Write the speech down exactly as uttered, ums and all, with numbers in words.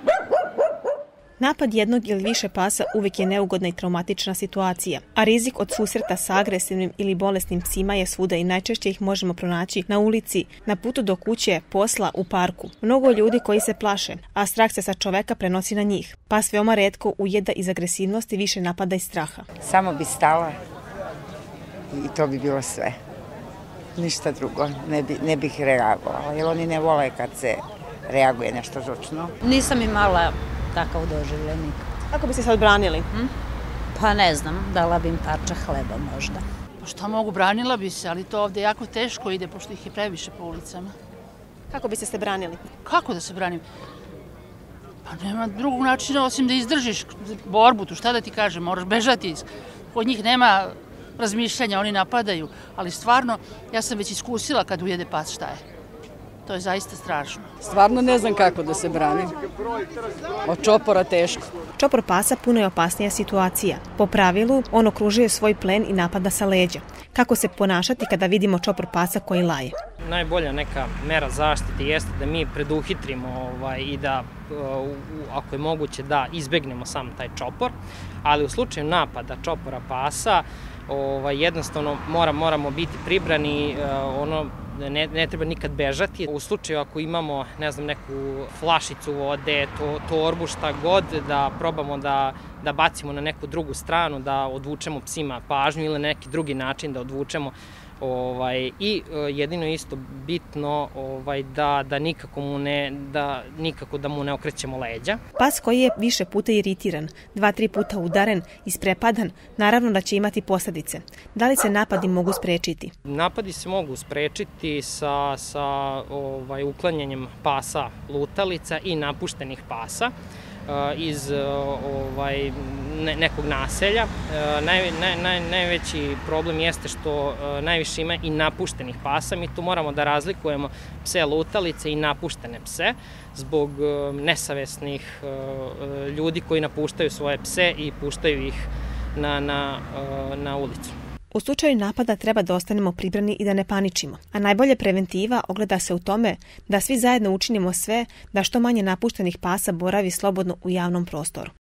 Napad jednog ili više pasa uvijek je neugodna i traumatična situacija, a rizik od susreta sa agresivnim ili bolesnim psima je svuda i najčešće ih možemo pronaći na ulici, na putu do kuće, posla, u parku. Mnogo ljudi koji se plaše, a strah se sa čoveka prenosi na njih. Pas veoma retko ujeda iz agresivnosti, više napada iz straha. Samo bi stala i to bi bilo sve. Ništa drugo, ne, bi, ne bih reagovala, jer oni ne vole kad se reaguje nešto žučno. Nisam imala takav doživljaj nikad. Kako bi se sad branili? Hm? Pa ne znam, dala bi im parča hleba možda. Pa šta mogu, branila bi se, ali to ovde jako teško ide, pošto ih je previše po ulicama. Kako biste se branili? Kako da se branim? Pa nema drugog načina osim da izdržiš borbu tu, šta da ti kažem, moraš bežati. Kod njih nema razmišljanja, oni napadaju, ali stvarno, ja sam već iskusila kad ujede pas šta je. To je zaista strašno. Stvarno ne znam kako da se branim. Od čopora teško. Čopor pasa puno je opasnija situacija. Po pravilu, on okružuje svoj plen i napada sa leđa. Kako se ponašati kada vidimo čopor pasa koji laje? Najbolja neka mera zaštite jeste da mi preduhitrimo ovaj, i da, ako je moguće, da izbegnemo sam taj čopor. Ali u slučaju napada čopora pasa, ovaj, jednostavno mora, moramo biti pribrani, ono, Ne, ne treba nikad bežati. U slučaju ako imamo, ne znam, neku flašicu vode, to, torbu, šta god, da probamo da, da bacimo na neku drugu stranu, da odvučemo psima pažnju ili na neki drugi način da odvučemo. Ovaj, I jedino isto bitno ovaj, da, da, nikako mu ne, da nikako da mu ne okrećemo leđa. Pas koji je više puta iritiran, dva, tri puta udaren, isprepadan, naravno da će imati posljedice. Da li se napadi mogu sprečiti? Napadi se mogu sprečiti sa, sa ovaj, uklanjanjem pasa lutalica i napuštenih pasa iz ovaj, ne, nekog naselja. Naj, naj, naj, najveći problem jeste što najviše ima i napuštenih pasa. Mi tu moramo da razlikujemo pse lutalice i napuštene pse zbog nesavesnih ljudi koji napuštaju svoje pse i puštaju ih na, na, na ulicu. U slučaju napada treba da ostanemo pribrani i da ne paničimo. A najbolja preventiva ogleda se u tome da svi zajedno učinimo sve da što manje napuštenih pasa boravi slobodno u javnom prostoru.